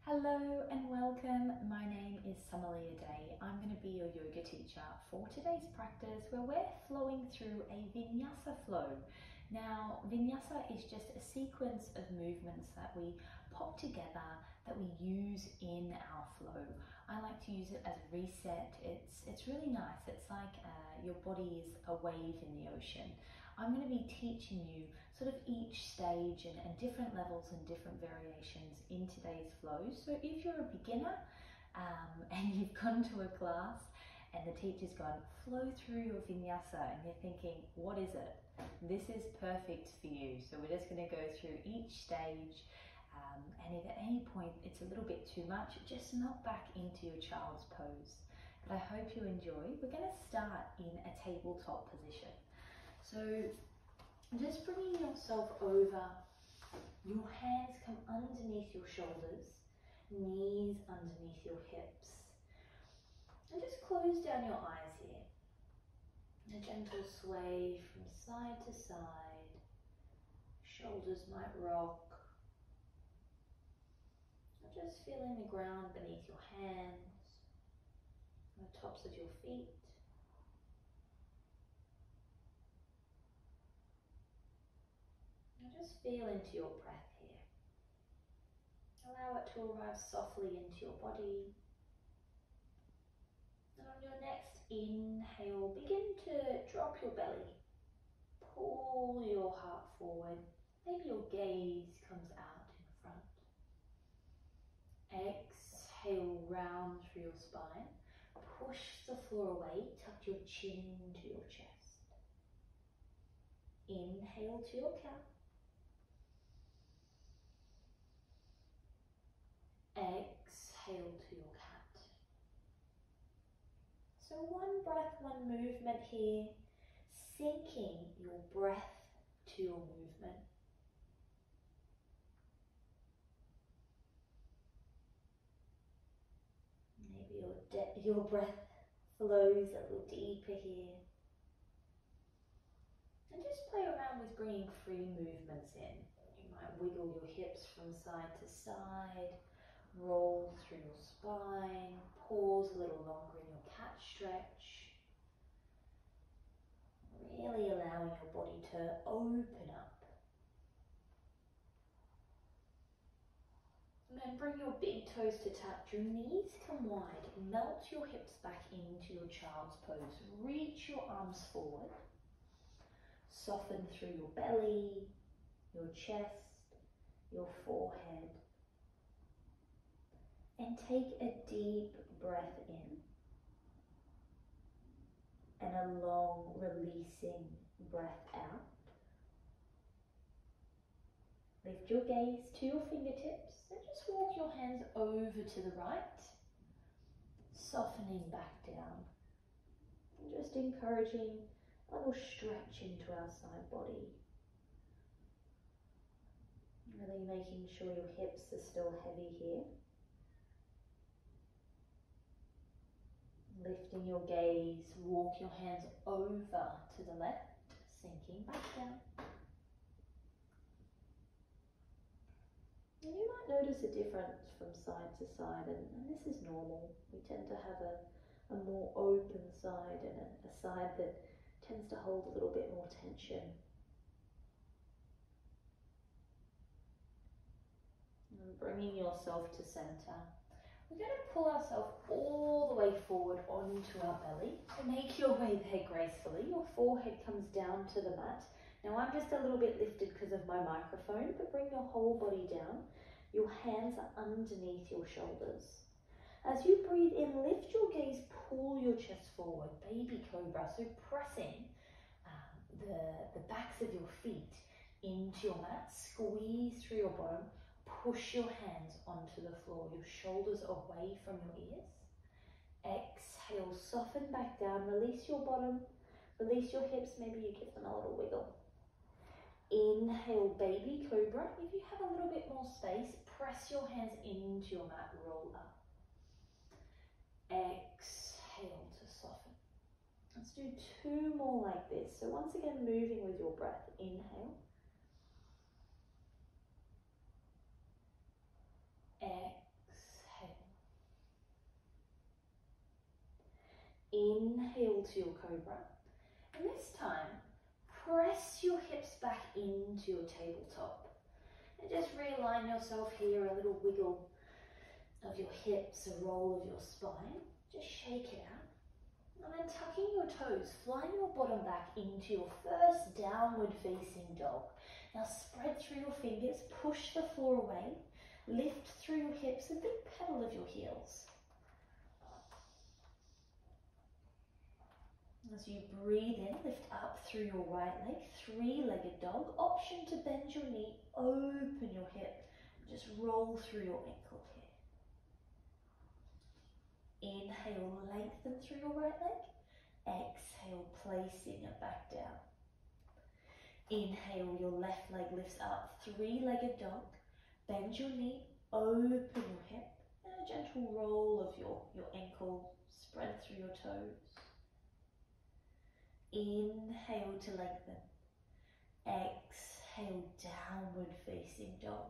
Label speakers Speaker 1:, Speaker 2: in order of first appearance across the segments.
Speaker 1: Hello and welcome. My name is Summalea Day. I'm going to be your yoga teacher for today's practice where we're flowing through a Vinyasa flow. Now, Vinyasa is just a sequence of movements that we pop together that we use in our flow. I like to use it as a reset. It's really nice. It's like your body is a wave in the ocean. I'm going to be teaching you sort of each stage and different levels and different variations in today's flows. So if you're a beginner and you've gone to a class and the teacher's gone, flow through your vinyasa, and you're thinking, what is it? This is perfect for you. So we're just going to go through each stage, and if at any point it's a little bit too much, just melt back into your child's pose. But I hope you enjoy. We're going to start in a tabletop position. So just bringing yourself over, your hands come underneath your shoulders, knees underneath your hips, and just close down your eyes here. A gentle sway from side to side, shoulders might rock. Just feeling the ground beneath your hands, the tops of your feet. And just feel into your breath here. Allow it to arrive softly into your body. And on your next inhale, begin to drop your belly. Pull your heart forward. Maybe your gaze comes out in front. Exhale, round through your spine. Push the floor away, tuck your chin to your chest. Inhale to your count. Exhale to your cat. So one breath, one movement here, syncing your breath to your movement. Maybe your breath flows a little deeper here. And just play around with bringing free movements in. You might wiggle your hips from side to side, roll through your spine, pause a little longer in your cat stretch. Really allowing your body to open up. And then bring your big toes to touch, your knees come wide, melt your hips back into your child's pose. Reach your arms forward, soften through your belly, your chest, your forehead. And take a deep breath in and a long releasing breath out. Lift your gaze to your fingertips and just walk your hands over to the right, softening back down. And just encouraging a little stretch into our side body. Really making sure your hips are still heavy here. Lifting your gaze, walk your hands over to the left, sinking back down. And you might notice a difference from side to side, and this is normal. We tend to have a more open side and a side that tends to hold a little bit more tension. And bringing yourself to center. We're going to pull ourselves all the way forward onto our belly. So make your way there gracefully. Your forehead comes down to the mat. Now I'm just a little bit lifted because of my microphone, but bring your whole body down. Your hands are underneath your shoulders. As you breathe in, lift your gaze, pull your chest forward, baby cobra. So pressing the backs of your feet into your mat, squeeze through your bottom, push your hands onto the floor, your shoulders away from your ears. Exhale, soften back down, release your bottom, release your hips, maybe you give them a little wiggle. Inhale, baby cobra. If you have a little bit more space, press your hands into your mat, roll up. Exhale to soften. Let's do two more like this. So once again, moving with your breath. Inhale. Exhale. inhale to your cobra. And this time, press your hips back into your tabletop. And just realign yourself here, a little wiggle of your hips, a roll of your spine. Just shake it out. And then tucking your toes, flying your bottom back into your first downward facing dog. Now spread through your fingers, push the floor away, lift through your hips, a big pedal of your heels. As you breathe in, lift up through your right leg, three-legged dog. Option to bend your knee, open your hip, just roll through your ankle here. Inhale, lengthen through your right leg. Exhale, placing it back down. Inhale, your left leg lifts up, three-legged dog. Bend your knee, open your hip, and a gentle roll of your ankle, spread through your toes. Inhale to lengthen. Exhale, downward facing dog.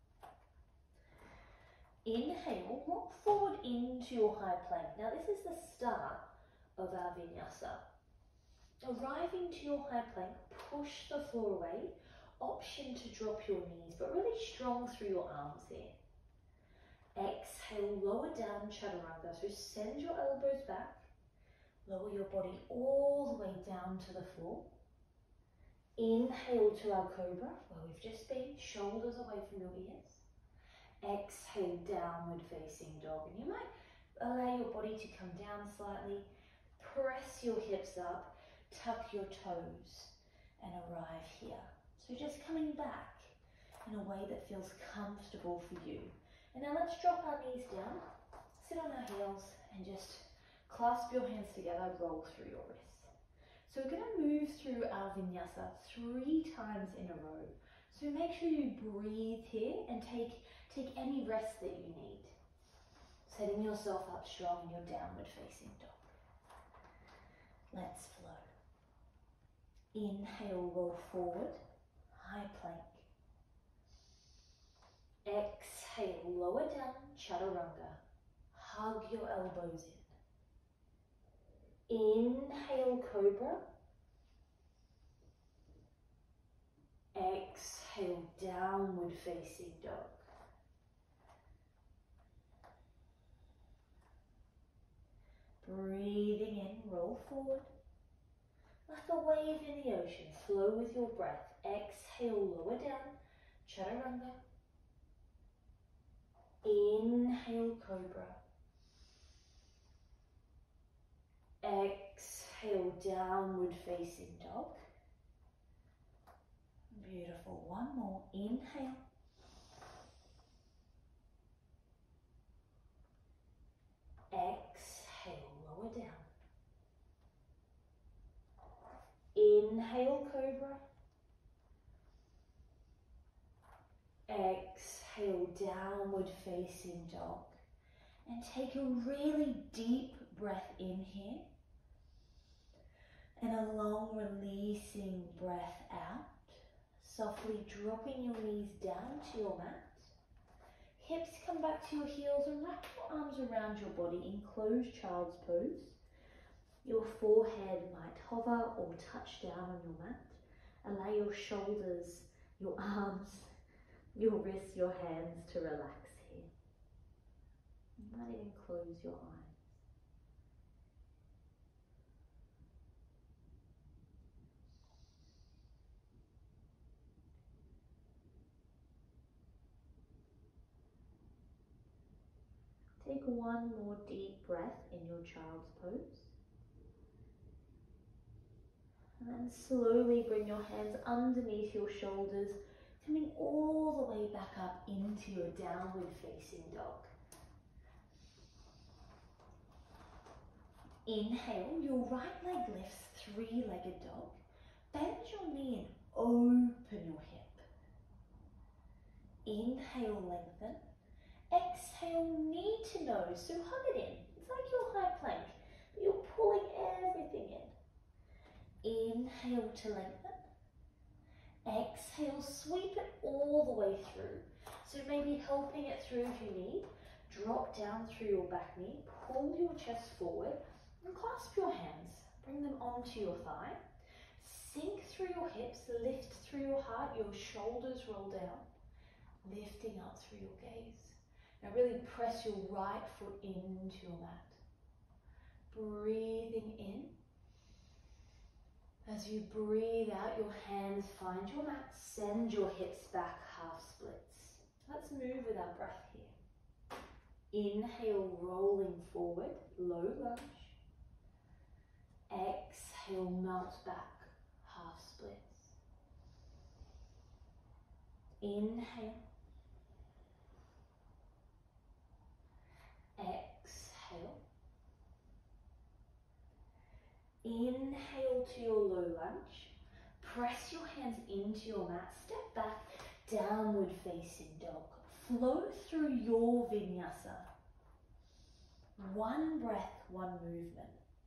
Speaker 1: Inhale, rock forward into your high plank. Now this is the start of our vinyasa. Arriving to your high plank, push the floor away. Option to drop your knees, but really strong through your arms here. Exhale, lower down, chaturanga. So send your elbows back. Lower your body all the way down to the floor. Inhale to our cobra, where we've just been, shoulders away from your ears. Exhale, downward facing dog. And you might allow your body to come down slightly. Press your hips up, tuck your toes, and arrive here. So just coming back in a way that feels comfortable for you. And now let's drop our knees down, sit on our heels, and just clasp your hands together, roll through your wrists. So we're going to move through our vinyasa 3 times in a row. So make sure you breathe here and take any rest that you need. Setting yourself up strong in your downward facing dog. Let's flow. Inhale, roll forward, high plank. Exhale, lower down, chaturanga. Hug your elbows in. Inhale, cobra. Exhale, downward facing dog. Breathing in, roll forward. Like a wave in the ocean, flow with your breath. Exhale, lower down, chaturanga. Inhale, cobra. Exhale, downward facing dog. Beautiful. One more. Inhale. Exhale, lower down. Inhale, cobra. Exhale, downward facing dog. And take a really deep breath in here. And a long releasing breath out. Softly dropping your knees down to your mat. Hips come back to your heels and wrap your arms around your body in closed child's pose. Your forehead might hover or touch down on your mat. Allow your shoulders, your arms, your wrists, your hands to relax here. You might even close your eyes. Take one more deep breath in your child's pose. And then slowly bring your hands underneath your shoulders, coming all the way back up into your downward facing dog. Inhale, your right leg lifts, three-legged dog. Bend your knee and open your hip. Inhale, lengthen. Exhale, knee to nose, so hug it in. It's like your high plank, but you're pulling everything in. Inhale to lengthen. Exhale, sweep it all the way through. So maybe helping it through if you need. Drop down through your back knee, pull your chest forward, and clasp your hands. Bring them onto your thigh. Sink through your hips, lift through your heart, your shoulders roll down, lifting up through your gaze. Now really press your right foot into your mat. Breathing in. As you breathe out, your hands find your mat. Send your hips back, half splits. Let's move with our breath here. Inhale, rolling forward, low lunge. Exhale, melt back, half splits. Inhale. Exhale. Inhale to your low lunge. Press your hands into your mat. Step back, downward facing dog. Flow through your vinyasa. One breath, one movement.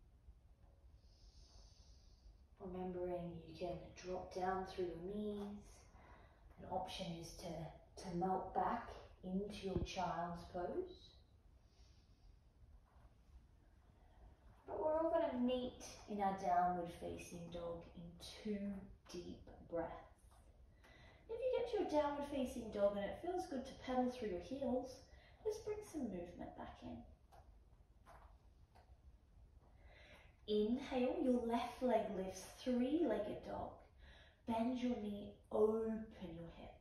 Speaker 1: Remembering you can drop down through your knees. An option is to melt back into your child's pose. But we're all going to meet in our downward facing dog in 2 deep breaths. If you get to your downward facing dog and it feels good to pedal through your heels, just bring some movement back in. Inhale, your left leg lifts, 3-legged dog. Bend your knee, open your hip.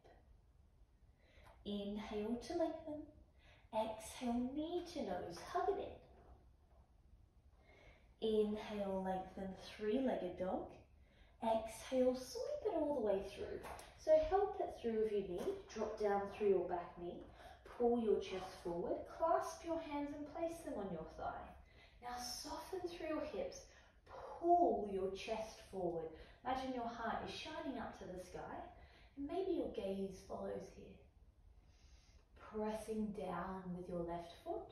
Speaker 1: Inhale to lengthen. Exhale, knee to nose, hug it in. Inhale, lengthen, 3-legged dog. Exhale, sweep it all the way through. So help it through with your knee, drop down through your back knee, pull your chest forward, clasp your hands and place them on your thigh. Now soften through your hips, pull your chest forward. Imagine your heart is shining up to the sky, and maybe your gaze follows here. Pressing down with your left foot.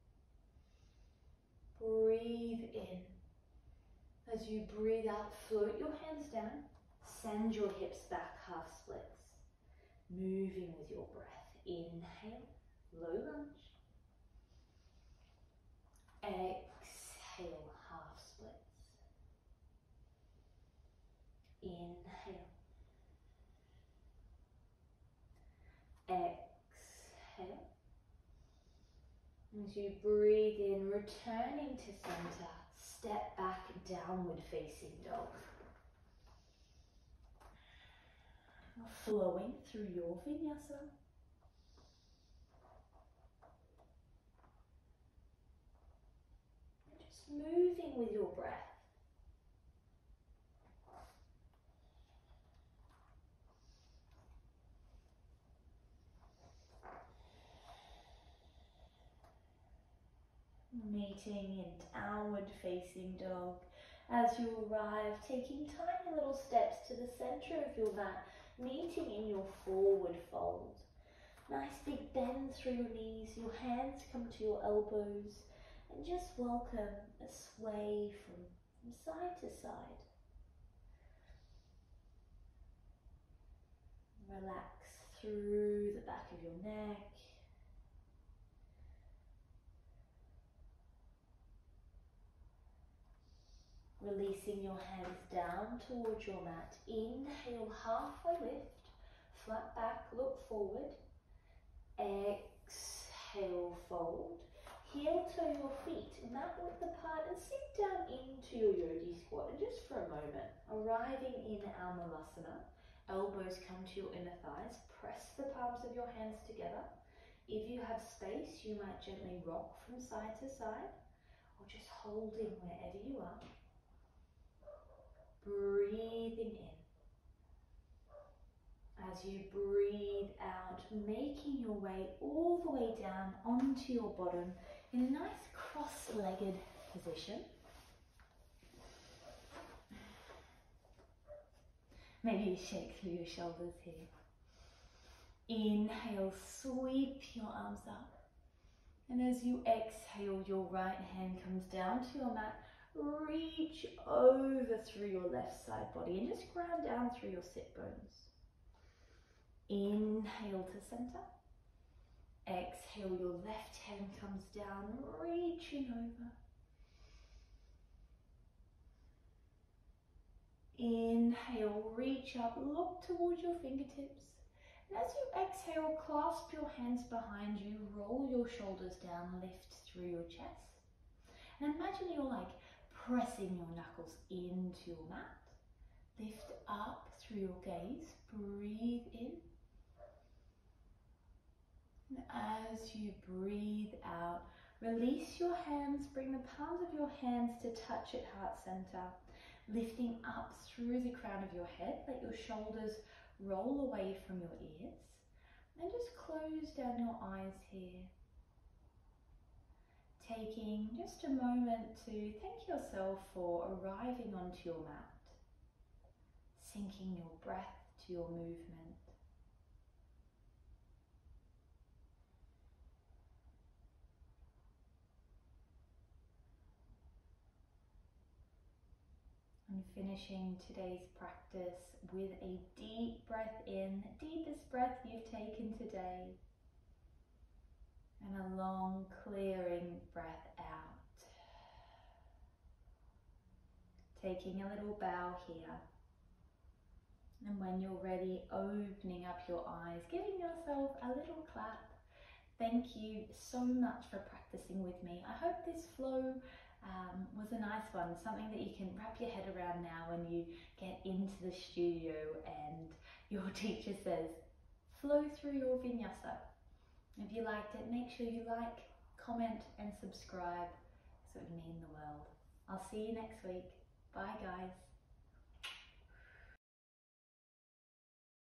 Speaker 1: Breathe in. As you breathe out, float your hands down. Send your hips back, half splits. Moving with your breath. Inhale, low lunge. Exhale, half splits. Inhale. Exhale. As you breathe in, returning to center, step back, downward facing dog. Flowing through your vinyasa. Just moving with your breath. Meeting in downward facing dog. As you arrive, taking tiny little steps to the center of your mat, meeting in your forward fold. Nice big bend through your knees, your hands come to your elbows, and just welcome a sway from side to side. Relax through the back of your neck. Releasing your hands down towards your mat. Inhale, halfway lift. Flat back, look forward. Exhale, fold. Heel toe your feet, mat width apart, and sink down into your yogi squat. And just for a moment, arriving in our Malasana, elbows come to your inner thighs. Press the palms of your hands together. If you have space, you might gently rock from side to side, or just holding wherever you are. Breathing in. As you breathe out, making your way all the way down onto your bottom in a nice cross-legged position. Maybe you shake through your shoulders here. Inhale, sweep your arms up. And as you exhale, your right hand comes down to your mat. Reach over through your left side body and just ground down through your sit bones. Inhale to center. Exhale, your left hand comes down, reaching over. Inhale, reach up, look towards your fingertips. And as you exhale, clasp your hands behind you, roll your shoulders down, lift through your chest. And imagine you're like pressing your knuckles into your mat. Lift up through your gaze, breathe in. And as you breathe out, release your hands, bring the palms of your hands to touch at heart center. Lifting up through the crown of your head, let your shoulders roll away from your ears. And just close down your eyes here. Taking just a moment to thank yourself for arriving onto your mat. Syncing your breath to your movement. And finishing today's practice with a deep breath in, deepest breath you've taken today. And a long clearing breath out. Taking a little bow here. And when you're ready, opening up your eyes, giving yourself a little clap. Thank you so much for practicing with me. I hope this flow was a nice one, something that you can wrap your head around now when you get into the studio and your teacher says, flow through your vinyasa. If you liked it, make sure you like, comment and subscribe. This would mean the world. I'll see you next week. Bye guys.